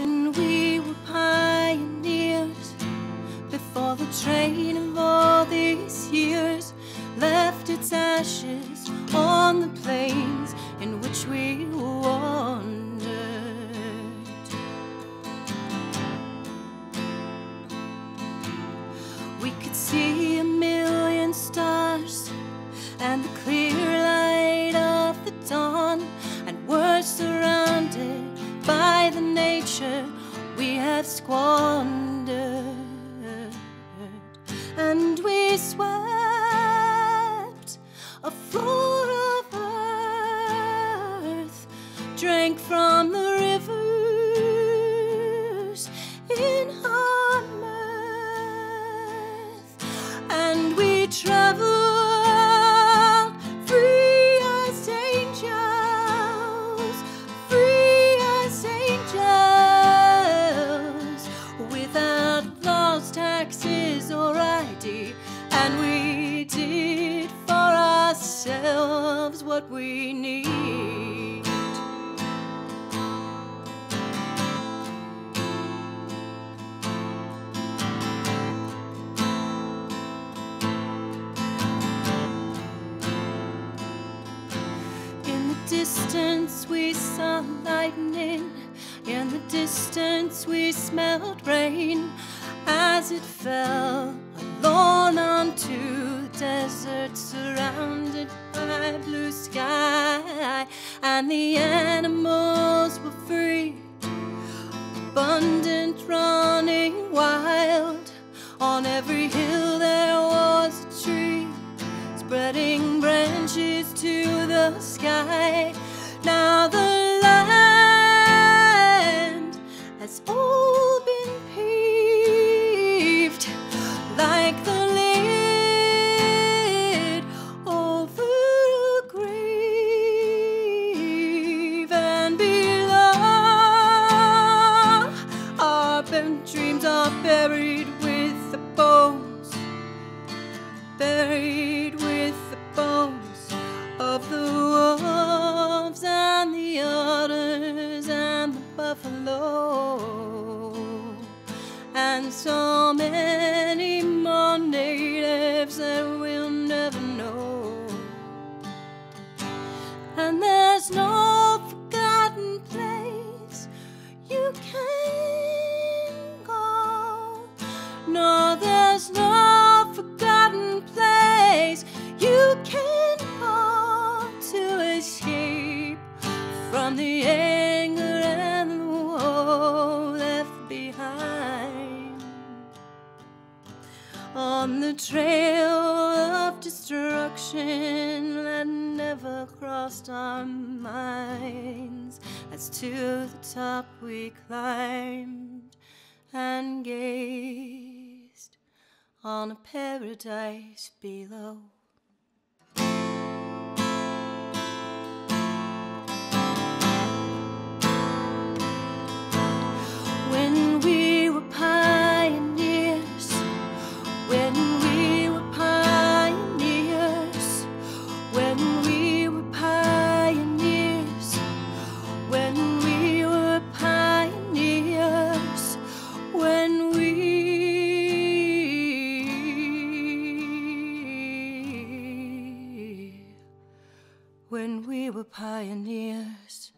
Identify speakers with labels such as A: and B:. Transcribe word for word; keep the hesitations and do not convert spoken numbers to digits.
A: when we were pioneers, before the train of all these years left its ashes on the plains in which we wandered. We could see a million stars and the clear light of the dawn, and were surrounded by the nature we had squandered. And we swept a floor of earth, drank from the rivers in our mirth, and we traveled free as angels, free as angels, without laws, taxes, or I D, and we did for ourselves what we need. In the distance we saw lightning, in the distance we smelled rain as it fell alone onto the desert, surrounded by blue sky. And the animals were free, abundant, running wild. On every hill there was a tree, spreading branches to the sky. Now the land has all been paved like the lid over a grave, and below our bent dreams are buried with the bones, buried with the bones of the wolves and the otters and the buffalo, and so many more natives that we'll never know. And there's no forgotten place you can go. No, there's no forgotten place you can go to escape from the anger and the woe left behind on the trail of destruction that never crossed our minds, as to the top we climbed and gazed on a paradise below. When we were pioneers, when we were pioneers, when we were pioneers, when we were pioneers, when we when we were pioneers.